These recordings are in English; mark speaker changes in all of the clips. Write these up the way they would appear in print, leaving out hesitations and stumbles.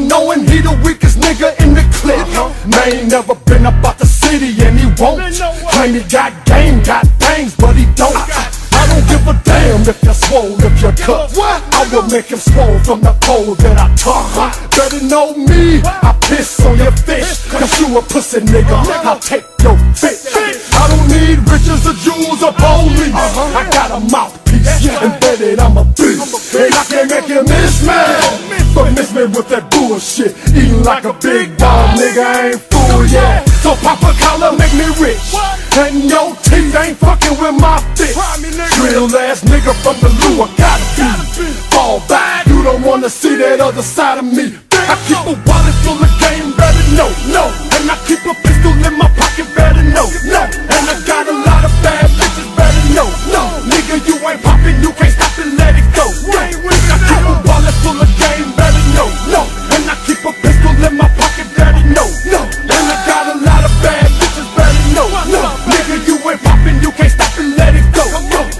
Speaker 1: knowing he the weakest nigga in the clique. Man, ain't never been about the city and he won't. Claim he got game, got things, but he don't. I don't give a damn if you're swole, if you're cut. I will make him swole from the pole that I tuck. Better know me, I piss on your fish, cause you a pussy nigga, I'll take your bitch. I don't need riches or jewels or police. I got a mouthpiece, embedded I'm a beast. And I can make you miss me, but miss me with that bullshit. Eating like a big dog, nigga, I ain't fool yet. So pop a collar, make me rich, and your teeth ain't fucking with my bitch. Real ass nigga from the Lou, I gotta be. Fall back, you don't wanna see that other side of me. I keep a wallet full of game, better know, no. And I keep a pistol in my pocket, better know, no. And I got a lot of bad bitches, better know, no. Nigga, you ain't poppin', you can't stop and let it go. I keep a wallet full of game, better know, no. And I keep a pistol in my pocket, better know, no. And I got a lot of bad bitches, better know, no. Nigga, you ain't poppin', you can't stop and let it go.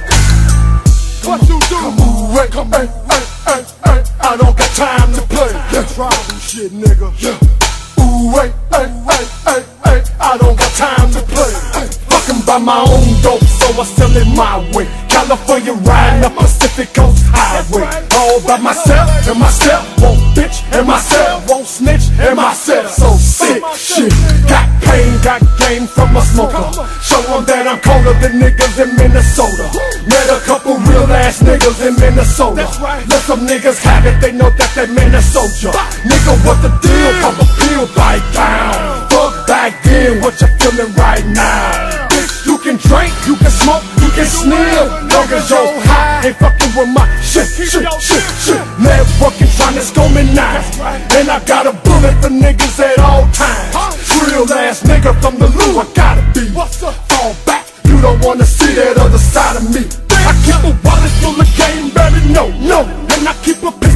Speaker 1: What you do? Come on, wait, come on, hey, I don't got time to play. Try some shit, nigga. Ooh, wait, hey, I don't got time to play. Fucking by my own dope, so I sell it my way. California riding up Pacific Coast Highway. All by myself, and myself won't bitch, and myself won't snitch, and myself so sick. Shit, got pain, got game from a smoker. Show them that I'm colder than niggas in Minnesota. Met a couple real ass niggas in Minnesota. Let some niggas have it, they know that they Minnesota. Nigga, what the deal? Pop a pill, bite down. Fuck back then, what you feeling right now? Bitch, you can drink, you can smoke, you can sneal. Long as you're high, ain't fucking with my shit. Networking, trying to score me now. And I got a bullet for niggas at all times. Real ass nigga from the Lou, I gotta be. Fall back, you don't wanna see that other side of me. I keep a wallet full of game, better know, no. And I keep a